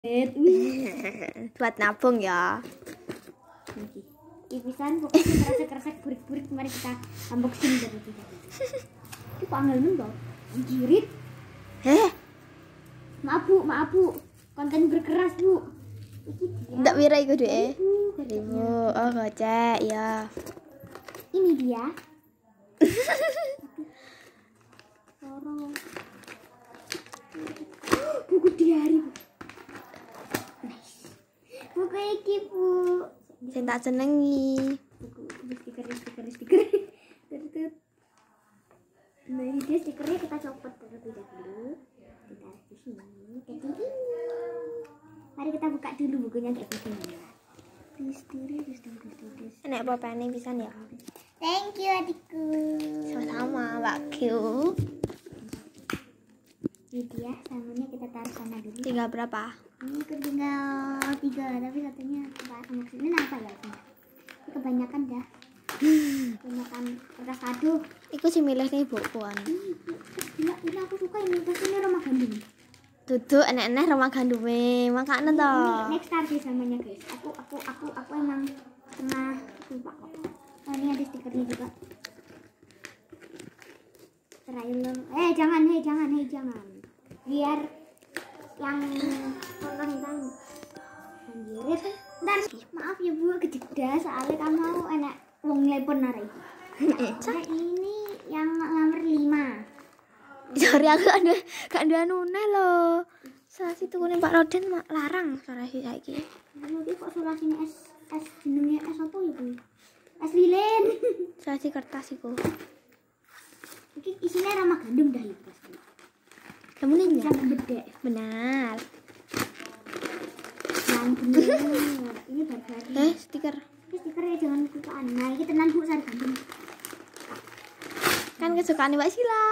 Buat nabung ya. Ipisan pokoknya kerasa burik-burik, mari kita unboxing dari kita. Itu panggil nembak jirit. Maaf bu, konten berkeras bu. Ndak wira iku deh. Ibu, oh gocek ya. Ini dia. Sorong. Buku diari bu. Nice. Buku iki bu. Sing tak senengi. Buku stiker. Nah ini dia stikernya, kita copot terlebih dahulu. Kita taruh di sini. Mari kita buka dulu bukunya kayak begini. Enak apa nih pisan ya? Thank you adikku. Sama-sama, Mbak Q. Ini dia samanya, kita taruh sana dulu. Tinggal berapa? Ini tinggal 3, tapi satunya kita sama sini. Ini apa ya? Ini kebanyakan dah. Kebanyakan kertas kado. Iku sih milih nih bukuan. Ini aku suka ini, tapi ini rumah gandum. Duduk enak-enak rumah gandume, makanya toh. Next star sih samanya guys. Aku emang pernah lupa kok. Oh ini ada stikernya juga. Trailer. Jangan. Biar yang orang tahu. Anjir. Ntar maaf ya bu, kejeda soalnya kamu enak wong telepon narik. Nah, ini yang nomor 5. Sorry aku gak ada nune loh. Salasi tukune Pak Roden larang salasi saiki. Nanti kok sulasine es jenenge es apa ya bu? Es lilin. Salasi kertas iku. Iki isinya ramah gandum dah ya pasti. Kamu nih ya? Bedek. Benar. Yang bener. Ini barbari. Stiker. Ini stikernya jangan kelupaan. Nah, ini tenan bu sari gandum. Kan kesukaan Mbak Sila.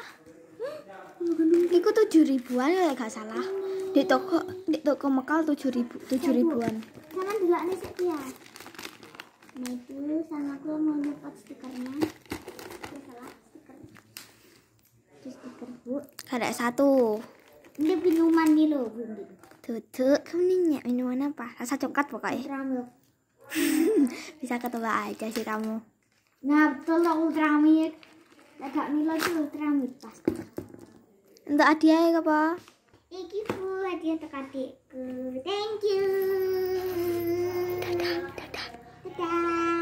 Iku 7.000-an ya gak salah. Di toko Mekal 7.000-an. Jangan delokne sik ya. Nah, itu sama aku mau nyopot stikernya. Salah stiker. Itu stiker bu. Ada satu. Ini minuman nih loh bu. Duduk, kamu nih minuman apa? Rasa coklat pokoknya. Ultramilk. Bisa ketebak aja sih kamu. Nah, betul loh Ultramilk. Agak Milo itu Ultramilk pasti. Untuk hadiah apa? Iki bu, hadiah untuk adikku. Thank you. Dadah.